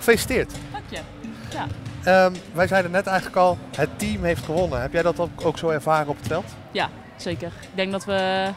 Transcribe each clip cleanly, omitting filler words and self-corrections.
Gefeliciteerd. Dank je. Ja. Wij zeiden net eigenlijk al, het team heeft gewonnen. Heb jij dat ook zo ervaren op het veld? Ja, zeker. Ik denk dat we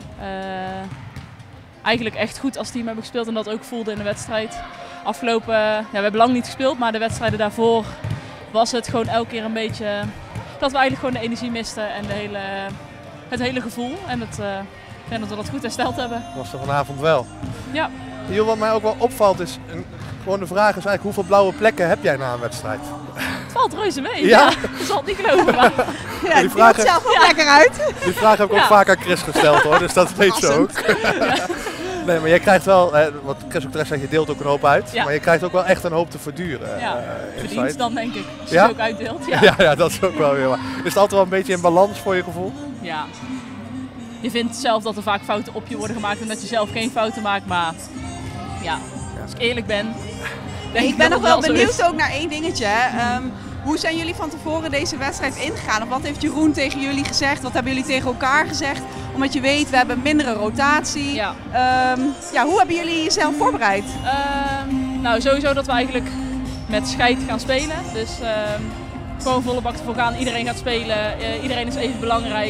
eigenlijk echt goed als team hebben gespeeld en dat ook voelden in de wedstrijd. Afgelopen, ja, we hebben lang niet gespeeld, maar de wedstrijden daarvoor was het gewoon elke keer een beetje dat we eigenlijk gewoon de energie misten en het hele gevoel. En ik denk dat we dat goed hersteld hebben. Dat was er vanavond wel. Ja. Joh, wat mij ook wel opvalt is, gewoon de vraag is eigenlijk hoeveel blauwe plekken heb jij na een wedstrijd? Het valt reuze mee. Ja? Ja. Je zal het niet geloven. Maar Ja, die komt zelf ook lekker uit. Die vraag heb ik ook vaak aan Chris gesteld hoor, dus dat weet ze ook. Nee, maar jij krijgt wel, wat Chris ook terecht zegt, je deelt ook een hoop uit. Ja. Maar je krijgt ook wel echt een hoop te verduren. ja, verdiend inside. dan denk ik. Als je Ja? het ook uitdeelt. Ja. Ja, dat is ook wel weer waar. Is het altijd wel een beetje in balans voor je gevoel? Ja. Je vindt zelf dat er vaak fouten op je worden gemaakt en dat je zelf geen fouten maakt, maar ja, als ik eerlijk ben. Denk Ik ben nog dat wel het zo benieuwd is. ook naar één dingetje. Hoe zijn jullie van tevoren deze wedstrijd ingegaan? Of wat heeft Jeroen tegen jullie gezegd? Wat hebben jullie tegen elkaar gezegd? Omdat je weet, we hebben mindere rotatie. Ja. Hoe hebben jullie jezelf voorbereid? Nou, sowieso dat we eigenlijk met scheid gaan spelen. Dus gewoon volle bak ervoor gaan. Iedereen gaat spelen. Iedereen is even belangrijk.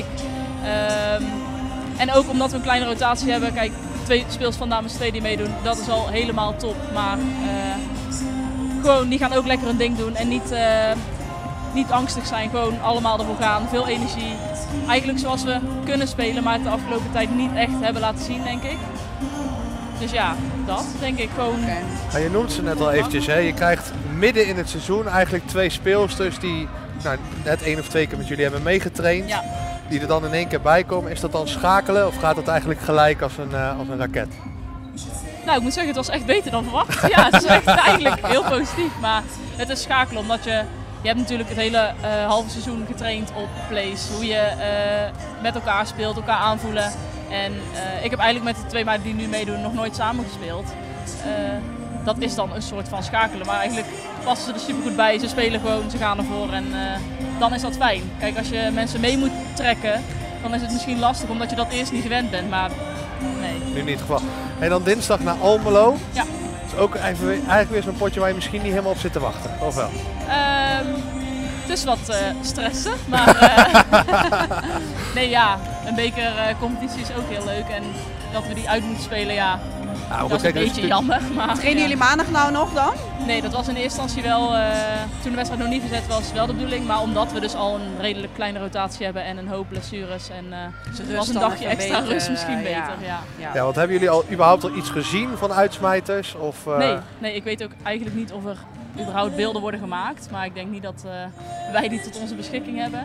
En ook omdat we een kleine rotatie hebben. Kijk, 2 speels van Dames 2 die meedoen. Dat is al helemaal top. Maar gewoon, die gaan ook lekker hun ding doen. En niet angstig zijn. Gewoon allemaal ervoor gaan. Veel energie. Eigenlijk zoals we kunnen spelen. Maar het de afgelopen tijd niet echt hebben laten zien, denk ik. Dus ja, dat denk ik gewoon. Okay. Nou, je noemt ze net al eventjes, hè. Je krijgt midden in het seizoen eigenlijk 2 speelsters die net 1 of 2 keer met jullie hebben meegetraind. Ja. Die er dan in één keer bij komen. Is dat dan schakelen of gaat het eigenlijk gelijk als een raket? Nou, ik moet zeggen, het was echt beter dan verwacht. Ja, het is echt eigenlijk heel positief. Maar het is schakelen, omdat je hebt natuurlijk het hele halve seizoen getraind op plays. Hoe je met elkaar speelt, elkaar aanvoelen. En ik heb eigenlijk met de 2 meiden die nu meedoen nog nooit samen gespeeld. Dat is dan een soort van schakelen. Maar eigenlijk passen ze er super goed bij. Ze spelen gewoon, ze gaan ervoor en dan is dat fijn. Kijk, als je mensen mee moet trekken, dan is het misschien lastig omdat je dat eerst niet gewend bent. Maar nee. Nu niet het geval. En dan dinsdag naar Almelo. Ja. Dat is ook eigenlijk weer zo'n potje waar je misschien niet helemaal op zit te wachten, of wel? Het is wat stressen, maar nee ja, een bekercompetitie is ook heel leuk en dat we die uit moeten spelen, ja, dat is een beetje jammer. Maar, Trainen jullie maandag nou nog dan? Nee, dat was in eerste instantie wel, toen de wedstrijd nog niet verzet was, wel de bedoeling, maar omdat we dus al een redelijk kleine rotatie hebben en een hoop blessures en was een dagje extra rust misschien beter. Ja, want hebben jullie al überhaupt al iets gezien van uitsmijters? Of, Nee, ik weet ook eigenlijk niet of er überhaupt beelden worden gemaakt, maar ik denk niet dat wij die tot onze beschikking hebben.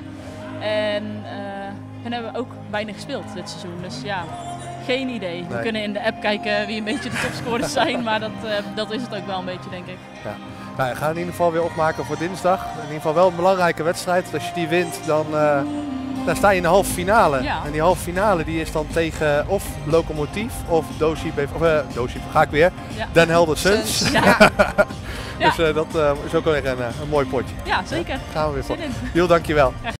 En hebben ook weinig gespeeld dit seizoen, dus ja, geen idee. Nee. We kunnen in de app kijken wie een beetje de topscorers zijn, maar dat is het ook wel een beetje, denk ik. Ja. Nou, we gaan in ieder geval weer opmaken voor dinsdag. In ieder geval wel een belangrijke wedstrijd. Als je die wint, dan sta je in de halve finale. Ja. En die halve finale die is dan tegen of Lokomotief of Doshi, ga ik weer, Ja. Den Helder Suns. Ja. Dus dat is ook wel weer een mooi potje. Ja, zeker. Gaan we weer voor. Zin in. Joel, dankjewel.